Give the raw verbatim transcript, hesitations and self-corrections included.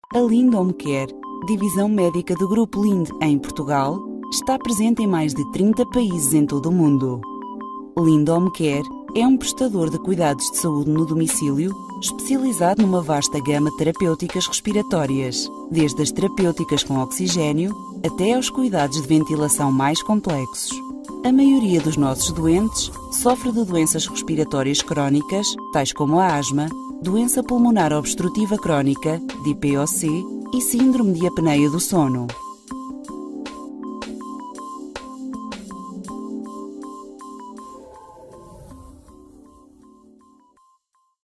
A Lind Home Care, divisão médica do Grupo Lind em Portugal, está presente em mais de trinta países em todo o mundo. Lind Home Care é um prestador de cuidados de saúde no domicílio, especializado numa vasta gama de terapêuticas respiratórias, desde as terapêuticas com oxigênio até aos cuidados de ventilação mais complexos. A maioria dos nossos doentes sofre de doenças respiratórias crónicas, tais como a asma, doença pulmonar obstrutiva crónica, D P O C, e síndrome de apneia do sono.